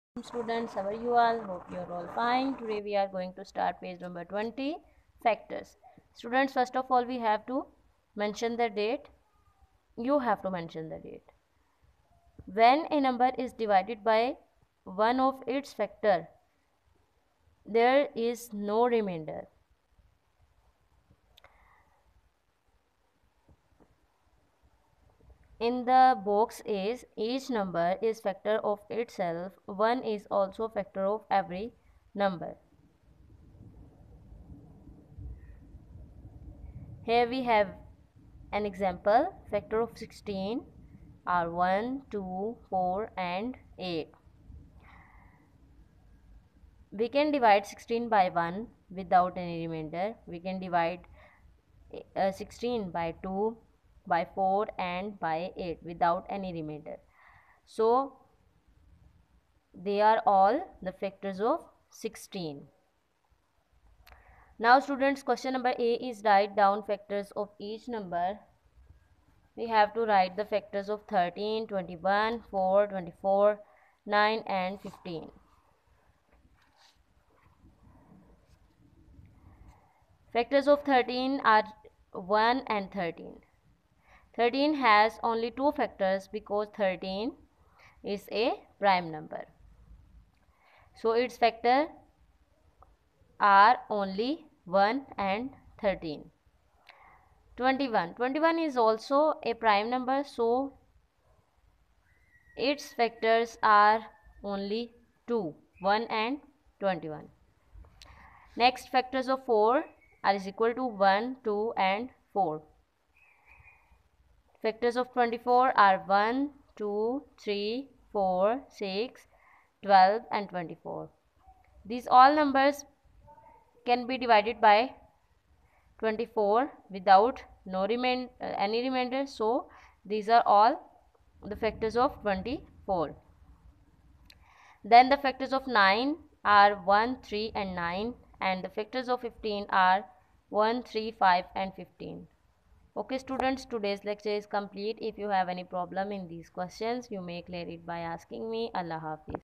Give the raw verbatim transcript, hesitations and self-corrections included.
Students, how are you all? Hope you are all fine. Today we are going to start page number twenty, factors. Students, first of all we have to mention the date. You have to mention the date. When a number is divided by one of its factor, there is no remainder. In the box is each number is factor of itself. One is also factor of every number. Here we have an example. Factor of sixteen are one, two, four and eight. We can divide sixteen by one without any remainder. We can divide uh, sixteen by two, by four and by eight without any remainder. So they are all the factors of sixteen. Now students, question number A is write down factors of each number. We have to write the factors of thirteen, twenty-one, four, twenty-four, nine and fifteen. Factors of thirteen are one and thirteen. thirteen has only two factors because thirteen is a prime number. So its factor are only one and thirteen. twenty-one. twenty-one is also a prime number, so its factors are only two, one and twenty-one. Next, factors of four are is equal to one, two and four. Factors of twenty-four are one, two, three, four, six, twelve and twenty-four. These all numbers can be divided by twenty-four without no remain uh, any remainder, so these are all the factors of twenty-four. Then the factors of nine are one, three and nine, and the factors of fifteen are one, three, five and fifteen. Okay students, today's lecture is complete. If you have any problem in these questions, you may clear it by asking me. Allah Hafiz.